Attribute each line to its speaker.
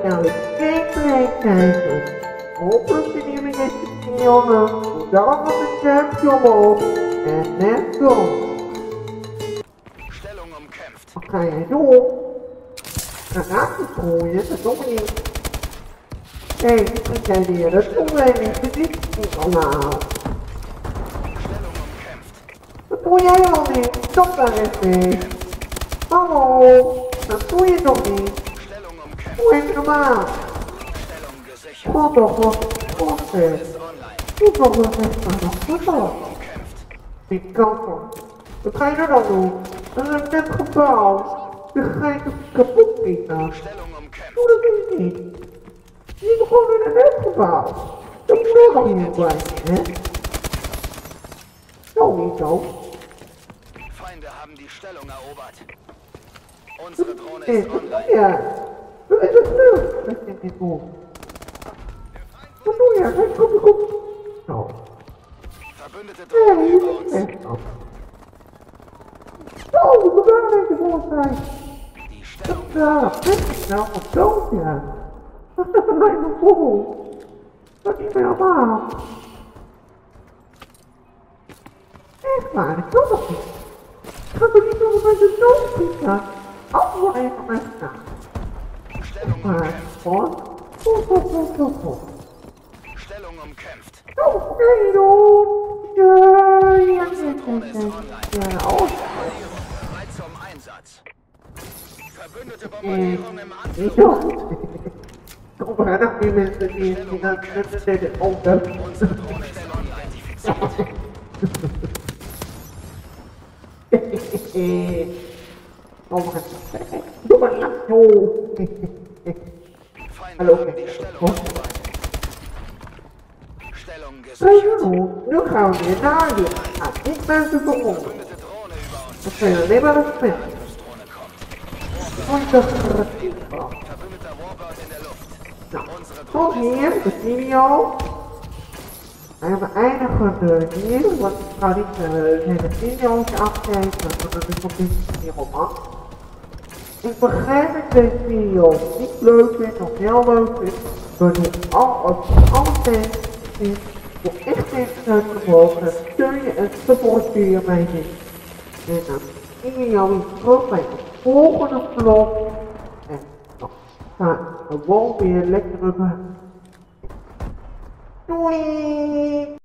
Speaker 1: nou eens even kijken. Hopelijk vinden jullie deze video leuk. Doe dan wat een duimpje omhoog. En let's go.
Speaker 2: Stellung umkämpft.
Speaker 1: Wat ga jij doen? Granaten gooien, dat doen we niet. Hé, wat moet jij weer? Dat doen wij niet. Dat is niet normaal.
Speaker 2: Stellung umkämpft.
Speaker 1: Dat doe jij al niet. Stop daar eens mee. Hallo, dat doe je toch niet?
Speaker 2: Stellung umkämpft.
Speaker 1: Doe even normaal.
Speaker 2: Stellung gesichert.
Speaker 1: God toch wat. God zeg.
Speaker 2: Ist online.
Speaker 1: Doe toch wat echt maar nog. Wat dan?
Speaker 2: Umkämpft.
Speaker 1: Ik kan toch. Wat ga je er dan doen? Dat is een net gebouw. Dan ga je toch kapot schieten.
Speaker 2: Stellung umkämpft.
Speaker 1: Doe dat dus niet. Je bent gewoon in een net gebouw. Dat moet ook niet blijven, hè? Zo niet zo.
Speaker 2: Feinde haben die Stellung erobert. Unsere Drohne
Speaker 1: Hé,
Speaker 2: ist
Speaker 1: wat doe
Speaker 2: online.
Speaker 1: jij? Doe is het nu? Dat is niet goed. Wat doe jij? Kom. Zo.
Speaker 2: Verbündete
Speaker 1: Hé,
Speaker 2: Drohne über
Speaker 1: je
Speaker 2: uns.
Speaker 1: bent echt op. Zo, we gaan even voorstellen.
Speaker 2: Die Stellung
Speaker 1: Ja, dat is nou wat dood, ja. Dat is een hele vol. Dat is niet meer normaal. Echt waar, ik kan dat niet. Ik ga toch niet doen met de dood schieten. Als we even met staan.
Speaker 2: Stellung
Speaker 1: Maar,
Speaker 2: umkämpft.
Speaker 1: hoor. Goed.
Speaker 2: Stellung umkämpft.
Speaker 1: Oké, doen. Ja, oh.
Speaker 2: Bereit zum Einsatz. Verbündete Bombardierung im Anflug.
Speaker 1: Ja. Kom maar, nog meer mensen die gaan de auto.
Speaker 2: Unsere Drohne ist online. Die fixiert.
Speaker 1: Oh maar, doe maar niet zo.
Speaker 2: Feinde
Speaker 1: Hallo.
Speaker 2: haben die Stellung erobert. Stellung
Speaker 1: Hey,
Speaker 2: gesichert.
Speaker 1: hallo, nu gaan we weer naar je. Ik ben ze vermoord.
Speaker 2: Verbündete Drohne über uns.
Speaker 1: Dat zijn alleen maar een fan.
Speaker 2: Angriffsdrohne kommt.
Speaker 1: Vond je dat
Speaker 2: Verbündeter Warbird in der Luft.
Speaker 1: Nou,
Speaker 2: Unsere
Speaker 1: tot
Speaker 2: Drohne ist
Speaker 1: hier de video. En we eindigen hier, want ik ga niet de hele video's afkijken, want dat is nog niet helemaal af. Ik begrijp dat deze video niet leuk vindt of heel leuk vindt, maar als je alles denkt, is voor echt mensen uit te mogen, steun je en supporteer je mij niet. En dan zie je jou weer terug bij de volgende vlog. En dan ga ik gewoon weer lekker. Doei!